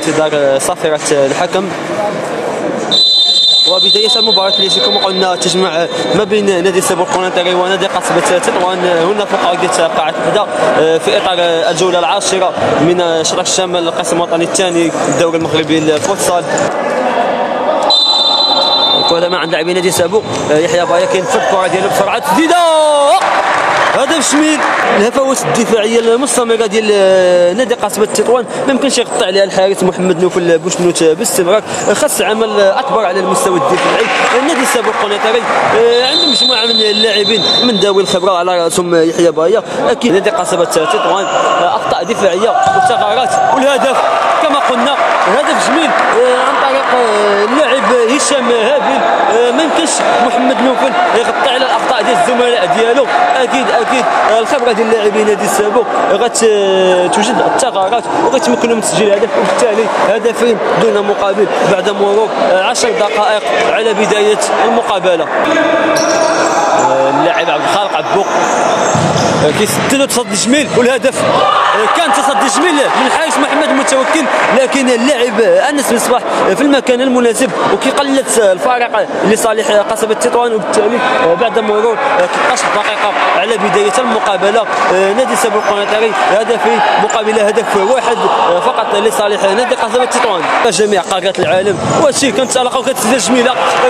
انتظار صافرة الحكم. وبداية المباراة التي كما قلنا تجمع ما بين نادي سابور قنيطري ونادي قصبة تطوان هنا فوق أرضية قاعة حدا في إطار الجولة العاشرة من شرق الشمال القسم الوطني الثاني الدوري المغربي للفوتسال. الكرة مع عند لاعبي نادي سابور. يحيى بايا كينفذ الكرة ديالو بسرعة تسديدة، هدف شميل. الهفوات الدفاعيه المستمره ديال نادي قصبة تطوان ما يمكنش يغطي عليها الحارس محمد نوفل بوشنوت باستمرار. خاص عمل اكبر على المستوى الدفاعي. نادي سابور قنيطري عنده مجموعه من اللاعبين من ذوي الخبره على راسهم يحيى بايا. اكيد نادي قصبة تطوان اخطاء دفاعيه وثغرات، والهدف كما قلنا هدف جميل عن طريق اللاعب هشام هابيل. ما يمكنش محمد نوفل يغطي على الاخطاء ديال الزملاء ديالو. اكيد الخبره ديال لاعبي نادي سابور غتوجد الثغرات وغتمكنهم من تسجيل هدف، وبالتالي هدفين دون مقابل بعد مرور 10 دقائق على بدايه المقابله. اللاعب عبد الخالق عبوق كيسدد تصدي جميل، والهدف كان تصدي جميل من الحارس محمد متوكل، لكن اللاعب انس مصباح في المكان المناسب وكيقلد الفارق لصالح قصبة تطوان. وبالتالي بعد مرور 13 دقيقه على بدايه المقابله نادي سابور قنيطري هدفين مقابل هدف واحد فقط لصالح نادي قصبة تطوان. جميع قارات العالم وهادشي كانت علاقه وكتسديده جميله،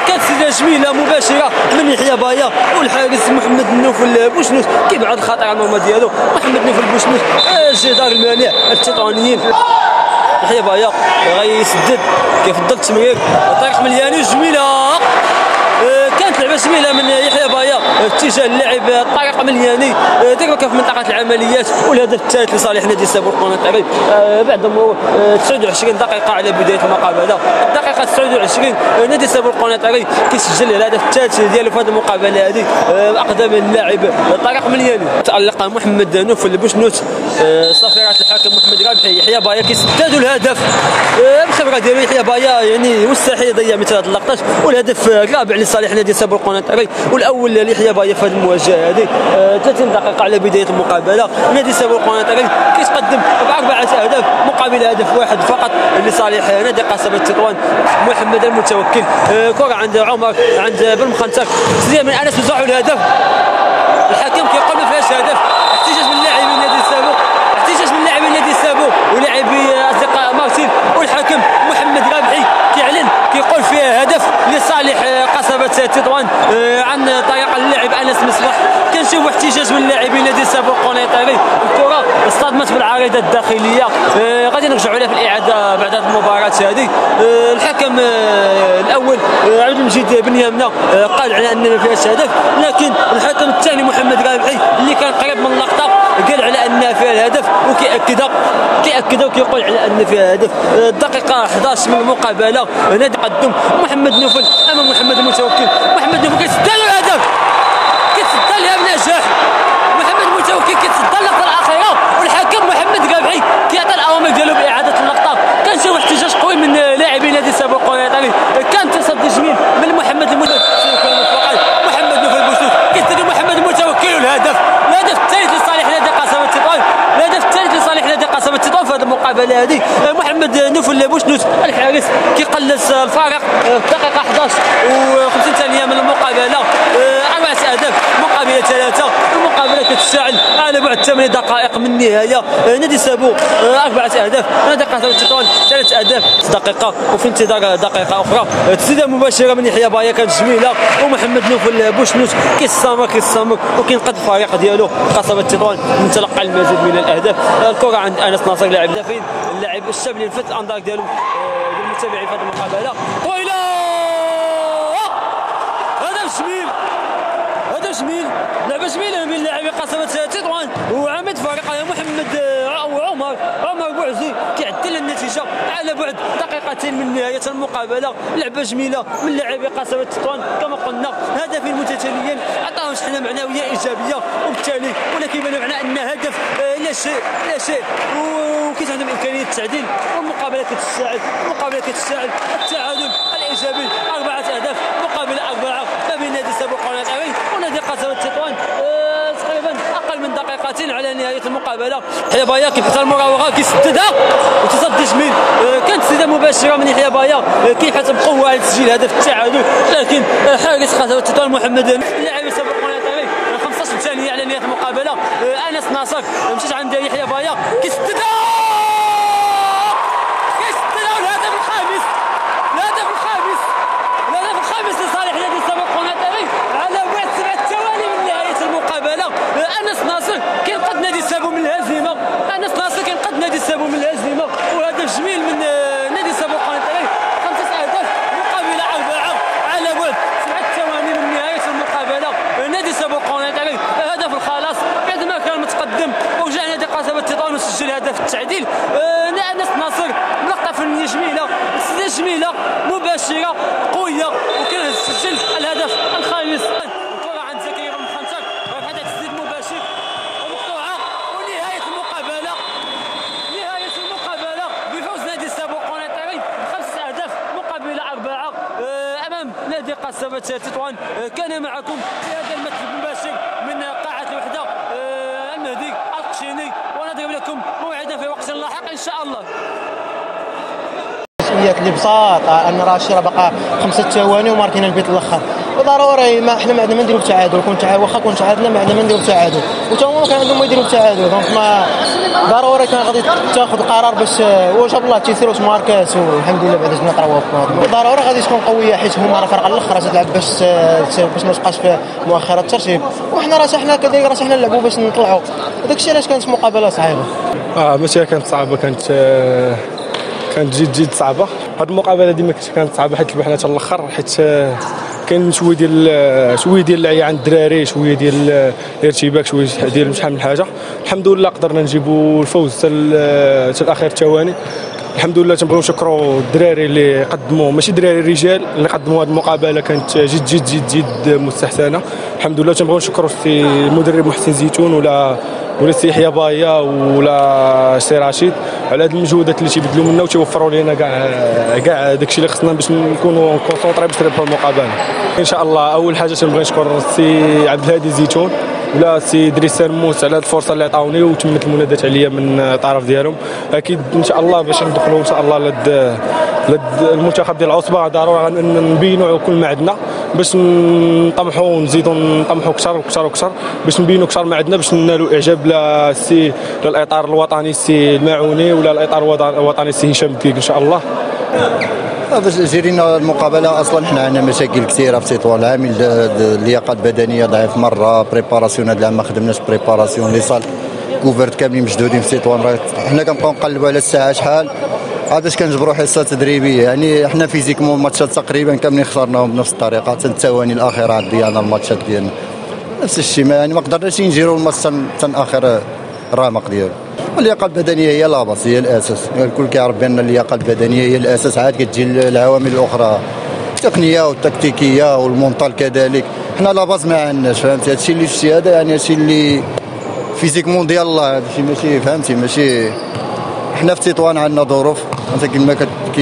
مباشره من يحيى بايا والحارس محمد نوفل بوشنوت كيبعد الخطر على المرمى ديالو. محمد نوفل بوشنوت الجدار المانع التطوانيين. يحيى بايا غيسدد كيفضل التمرير طريق ملياني جميله، كانت لعبه جميله من يحيى بايا اتجاه اللاعب طارق ملياني ديربكا في منطقه العمليات. والهدف الثالث لصالح نادي سابور قنيطري بعد مرور 29 دقيقه على بدايه المقابله. الدقيقه 29 نادي سابور قنيطري كيسجل الهدف الثالث ديالو في هذه المقابله هذه باقدام اللاعب طارق ملياني. تالق محمد نوفل بوشنوت، صافرات الحكم محمد رابحي. يحيى بايا كيسدد الهدف بالخبره ديالو. يحيى بايا يعني مستحيل يضيع مثل هذه اللقطات، والهدف الرابع لصالح نادي سابور قنيطري والاول ليحيى بايا في هذه المواجهه هذه. 30 دقيقه على بدايه المقابله نادي سابور قنيطري كيتقدم باربعه اهداف مقابل هدف واحد فقط لصالح نادي قصبة تطوان. محمد المتوكل كره عند عمر عند بالمخنتر تسديده من انس مصباح والهدف. الحكم كيقول ما فيهاش هدف. احتجاج من لاعبي نادي سابور ولاعبي اصدقاء مارتين، والحكم محمد رابحي كيعلن كيقول فيها هدف لصالح قصبة تطوان عن طريق اللاعب انس مصباح. كنشوفوا احتجاج من لاعبي نادي سابور قنيطري. الكره اصطدمت بالعارضه الداخليه. غادي نرجعوا لها في الاعاده بعد هذه المباراه هذه. الحكم الاول عبد المجيد بن يامنه قال على ان ما فيهاش هدف، لكن الحكم الثاني محمد رابحي اللي كان قريب من اللقطه قال على ان فيها الهدف وكيأكدها وكيقول على ان فيها هدف. الدقيقه 11 من المقابله نادي قدم محمد نوفل امام محمد المتوكل. محمد نوفل كيسدد الهدف، كيتصدى لها بنجاح. محمد المتوكل كيتصدى اللقطه الاخيره والحكم محمد رابحي كيعطي الاوامر ديالو باعاده اللقطه. كنشوف احتجاج قوي من لاعبي نادي سابور قنيطري. كان تصدي جميل من محمد المتوكل. محمد نوفل بوشنوت كيسدد محمد المتوكل والهدف. الهدف الثالث لصالح نادي قصبة تطوان. الهدف الثالث لصالح نادي قصبة تطوان في هذه المقابله هذه. محمد نوفل بوشنوت الحارس كيقلص الفارق في دقيقه 11 و50 ثانيه من المقابله. 4 اهداف مقابل 3. المقابله كتشتعل على بعد 8 دقائق من النهايه. نادي سابور 4 اهداف، نادي قصبة تطوان 3 اهداف دقيقه. وفي انتظار دقيقه اخرى تسديده مباشره من يحيى بايا كانت جميله، ومحمد نوفل بوشنوت كيستمر وكينقذ الفريق ديالو قصبة تطوان من تلقى المزيد من الاهداف. الكره عند انس ناصر لاعب الهدفين، اللاعب الشاب اللي لفت الانظار ديالو المتابعين في هذه المقابله. طويله هدف جميل لعبه جميله من لاعبي قصبة تطوان وعمد فريق محمد عمر بوعزي كيعدل النتيجه على بعد دقيقتين من نهايه المقابله. لعبه جميله من لاعبي قصبة تطوان كما قلنا، هدفين متتاليين عطاهم شحنه معنويه ايجابيه وبالتالي ولا كيبان معنا ان هدف لا شيء وكيت عندهم امكانيه التعديل والمقابله كتشتعل. التعادل الايجابي 4 اهداف مقابل 4 ما بين نادي سابور قنيطري ونادي قصبة تطوان. تقريبا اقل من دقيقتين على نهايه المقابله. المقابله. يحيى بايا كيبحث على المراوغه كيسددها وتصدي جميل. كانت تسديده مباشره من يحيى بايا كيبحث بقوه على تسجيل هدف التعادل، لكن حارس قسوة تطوان محمد اللاعب يسبق ونطري 15 ثانيه على نهايه المقابله. انس ناصر مشات عند يحيى بايا كيسددها الهدف الخامس لصالح نادي السابق ونطري على بعد 7 ثواني من نهايه المقابله. انس ناصر كينقذ نادي السابق من الهزيمه، وهدف جميل من نادي السابق ونطري. 5 اهداف مقابل 4 على بعد 7 ثواني من نهايه المقابله. نادي السابق ونطري هدف الخلاص بعد ما كان متقدم وجاء نادي قسوة تطوان وسجل هدف التعديل. انس ناصر لقطه فنيه جميله، تسديده جميله مباشره قويه، وكان سجل الهدف الخامس. الكره عند زكريا بن خنتر وهذا تسديد مباشر ومقطوعه، ونهايه المقابله بفوز نادي السابق ونطري 5 اهداف مقابل 4 امام نادي قسوة تطوان. كان معكم في هذا المثل المباشر من قاعه الوحده المهدي القشيني، ونضرب لكم موعدا في وقت لاحق ان شاء الله. اللي ببساطه ان راه الشيء باقا 5 ثواني وماركين البيت الاخر، وضروري ما حنا ما عندنا ما نديروا بالتعادل. واخا كون تعادلنا ما عندنا ما نديروا بالتعادل، وتا هما كان عندهم ما يديروا بالتعادل. دونك ما ضروري كان غادي تاخذ القرار باش وجاب الله تيسيروا ماركاس، والحمد لله بعد جبنا 3 بوان. ضروري غادي تكون قويه حيت هما راه فرق الاخر تلعب باش ما تبقاش في مؤخره الترتيب، وحنا راه حنا كذلك راه حنا نلعبوا باش نطلعوا. وداك الشيء علاش كانت مقابله صعيبه. ماشي كانت صعبه، كانت جد صعبه. هاد المقابله ديما كانت صعبه حيت ربحنا حتى الاخر، حيت كاين شويه ديال العيا عند الدراري، شويه ديال الارتباك، شويه ديال شحال من حاجه. الحمد لله قدرنا نجيبوا الفوز حتى الاخر الثواني. الحمد لله تنبغيو نشكروا الدراري اللي قدموا، ماشي دراري الرجال اللي قدموا هذه المقابله، كانت جد جد جد جد مستحسنه. الحمد لله تنبغيو نشكروا السي المدرب محسن زيتون ولا السي يحيى بايا ولا السي رشيد على هذه المجهودات اللي تيبذلوا منا وتيوفروا لنا كاع داكشي اللي خصنا باش نكونوا كونسونطري باش نربحوا المقابله ان شاء الله. اول حاجه تنبغي نشكر السي عبد الهادي زيتون ولا السي ادريس سرموس على هذه الفرصه اللي عطاوني وتمت المنادات عليا من الطرف ديالهم. اكيد ان شاء الله باش ندخلوا ان شاء الله المنتخب ديال العصبه ضروري نبينوا كل ما عندنا باش نطمحوا ونزيدوا نطمحوا اكثر وكثر وكثر باش نبينوا اكثر ما عندنا باش ننالوا اعجاب الاطار الوطني السي الماعوني ولا الاطار الوطني السي هشام الديك ان شاء الله. باش جرينا المقابله اصلا حنا عندنا مشاكل كثيره في تطوان. العامل اللياقه البدنيه ضعيف مره، بريباراسيون هذا العام ما خدمناش بريباراسيون لي صال كوفرت كاملين مشدودين في تطوان. حنا كنبقاو نقلبوا على الساعه شحال عاد باش كنجبروا حصه تدريبيه. يعني حنا فيزيكمون الماتشات تقريبا كاملين خسرناهم بنفس الطريقه، حتى الثواني الاخيره عاد ضيعنا الماتشات ديالنا نفس الشيء. يعني ما قدرناش نجيروا الماتش حتى اخر الرمق ديالو. اللياقه البدنيه هي لاباس، هي الاساس. الكل كيعرف بان اللياقه البدنيه هي الاساس، عاد كتجي العوامل الاخرى التقنيه والتكتيكيه والمونطال كذلك. حنا لاباس ما عندناش، فهمتي؟ هادشي اللي شتي هذا يعني هادشي اللي فيزيكمون ديال الله، هادشي ماشي فهمتي ماشي. حنا في تطوان عندنا ظروف، انت كما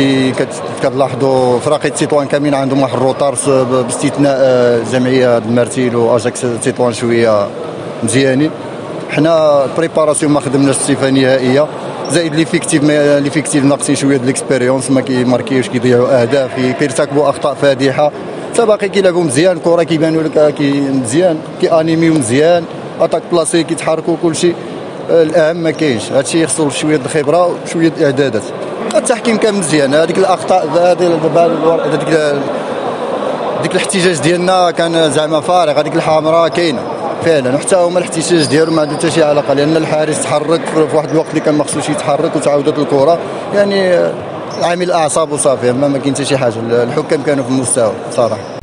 كتلاحظوا فرق تطوان كاملين عندهم واحد الروتار باستثناء جمعيه المرتيل واجاكس تطوان شويه مزيانين. حنا بريباراسيون ما خدمناش الصفه نهائيه، زائد ليفيكتيف ناقصين شويه د ليكسبيريونس، ما كيماركيوش، كيضيعوا اهداف، كيرتكبوا اخطاء فادحه. حتى باقي كيلعبوا مزيان الكره، كيبانوا لك مزيان، كيانيميو مزيان، اتاك بلاسي كيتحركوا كلشي. الاهم ما كاينش، هادشي خصو شويه د الخبره وشويه د الاعدادات. التحكيم كان مزيان، هذيك الاخطاء ديك الاحتجاج ديالنا كان زعما فارغ، هذيك الحمراء كاينه فعلا، وحتى هما الاحتجاج ديالهم ما عنده حتى شي علاقه، لان الحارس تحرك في واحد الوقت اللي كان ما خصوش يتحرك وتعاودت الكره. يعني عامل اعصاب وصافي، ما كاين حتى شي حاجه. الحكام كانوا في المستوى صراحه.